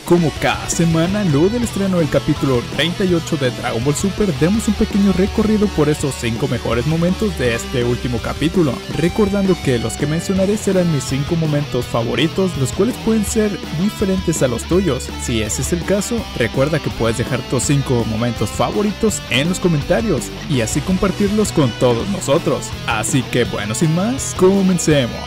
Como cada semana, luego del estreno del capítulo 38 de Dragon Ball Super, demos un pequeño recorrido por esos 5 mejores momentos de este último capítulo, recordando que los que mencionaré serán mis 5 momentos favoritos, los cuales pueden ser diferentes a los tuyos. Si ese es el caso, recuerda que puedes dejar tus 5 momentos favoritos en los comentarios y así compartirlos con todos nosotros. Así que bueno, sin más, comencemos.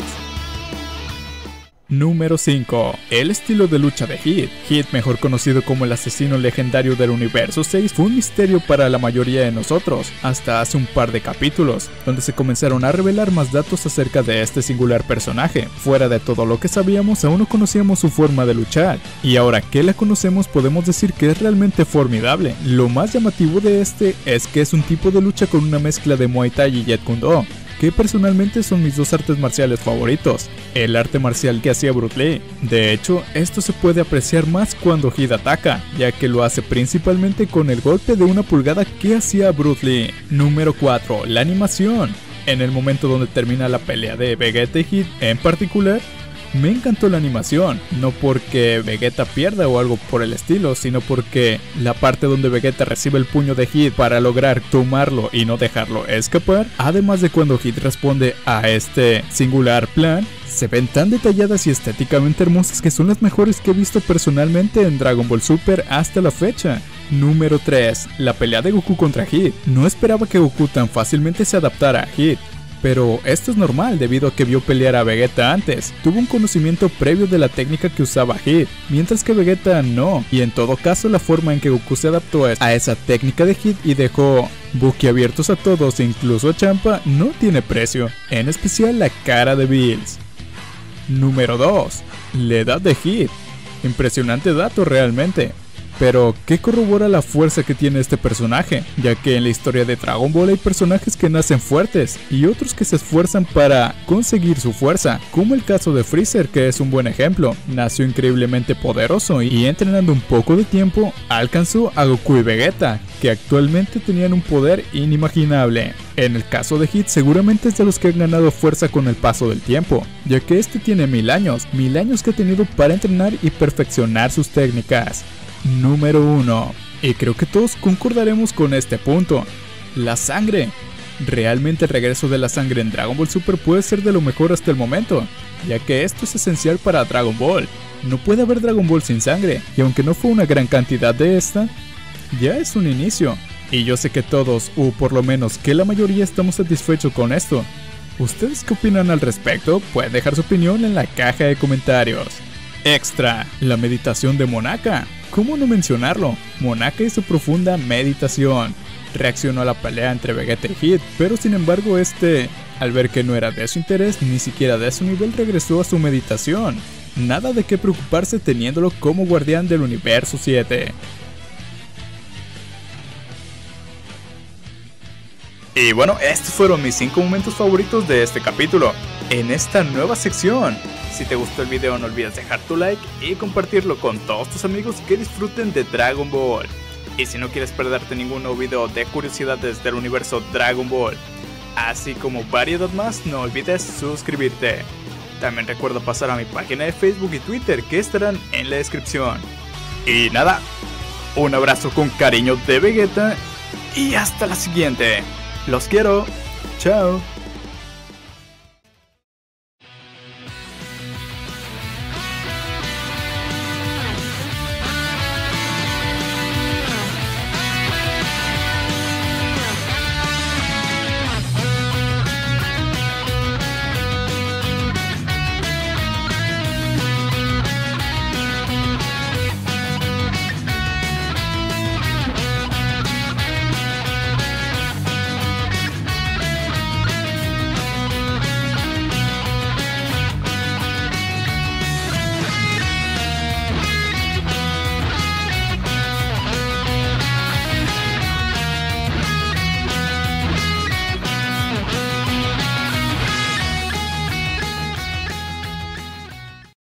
Número 5. El estilo de lucha de Hit. Hit, mejor conocido como el asesino legendario del universo 6, fue un misterio para la mayoría de nosotros, hasta hace un par de capítulos, donde se comenzaron a revelar más datos acerca de este singular personaje. Fuera de todo lo que sabíamos, aún no conocíamos su forma de luchar, y ahora que la conocemos podemos decir que es realmente formidable. Lo más llamativo de este es que es un tipo de lucha con una mezcla de Muay Thai y Jeet Kune Do, que personalmente son mis dos artes marciales favoritos, el arte marcial que hacía Bruce Lee. De hecho, esto se puede apreciar más cuando Hit ataca, ya que lo hace principalmente con el golpe de una pulgada que hacía Bruce Lee. Número 4. La animación. En el momento donde termina la pelea de Vegeta y Hit en particular, me encantó la animación, no porque Vegeta pierda o algo por el estilo, sino porque la parte donde Vegeta recibe el puño de Hit para lograr tomarlo y no dejarlo escapar, además de cuando Hit responde a este singular plan, se ven tan detalladas y estéticamente hermosas que son las mejores que he visto personalmente en Dragon Ball Super hasta la fecha. Número 3. La pelea de Goku contra Hit. No esperaba que Goku tan fácilmente se adaptara a Hit, pero esto es normal debido a que vio pelear a Vegeta antes. Tuvo un conocimiento previo de la técnica que usaba Hit, mientras que Vegeta no, y en todo caso la forma en que Goku se adaptó a esa técnica de Hit y dejó boquiabiertos a todos, incluso a Champa, no tiene precio, en especial la cara de Bills. Número 2. La edad de Hit. Impresionante dato realmente. Pero, ¿qué corrobora la fuerza que tiene este personaje? Ya que en la historia de Dragon Ball hay personajes que nacen fuertes y otros que se esfuerzan para conseguir su fuerza, como el caso de Freezer, que es un buen ejemplo. Nació increíblemente poderoso y entrenando un poco de tiempo, alcanzó a Goku y Vegeta, que actualmente tenían un poder inimaginable. En el caso de Hit, seguramente es de los que han ganado fuerza con el paso del tiempo, ya que este tiene 1000 años que ha tenido para entrenar y perfeccionar sus técnicas. Número 1. Y creo que todos concordaremos con este punto. La sangre. Realmente el regreso de la sangre en Dragon Ball Super puede ser de lo mejor hasta el momento, ya que esto es esencial para Dragon Ball. No puede haber Dragon Ball sin sangre, y aunque no fue una gran cantidad de esta, ya es un inicio. Y yo sé que todos, o por lo menos que la mayoría, estamos satisfechos con esto. ¿Ustedes qué opinan al respecto? Pueden dejar su opinión en la caja de comentarios. Extra, la meditación de Monaka. ¿Cómo no mencionarlo? Monaka hizo profunda meditación. Reaccionó a la pelea entre Vegeta y Hit, pero sin embargo al ver que no era de su interés, ni siquiera de su nivel, regresó a su meditación. Nada de qué preocuparse teniéndolo como guardián del universo 7. Y bueno, estos fueron mis 5 momentos favoritos de este capítulo, en esta nueva sección. Si te gustó el video no olvides dejar tu like y compartirlo con todos tus amigos que disfruten de Dragon Ball. Y si no quieres perderte ningún nuevo video de curiosidades del universo Dragon Ball, así como variedad más, no olvides suscribirte. También recuerda pasar a mi página de Facebook y Twitter que estarán en la descripción. Y nada, un abrazo con cariño de Vegeta y hasta la siguiente. Los quiero. Chao.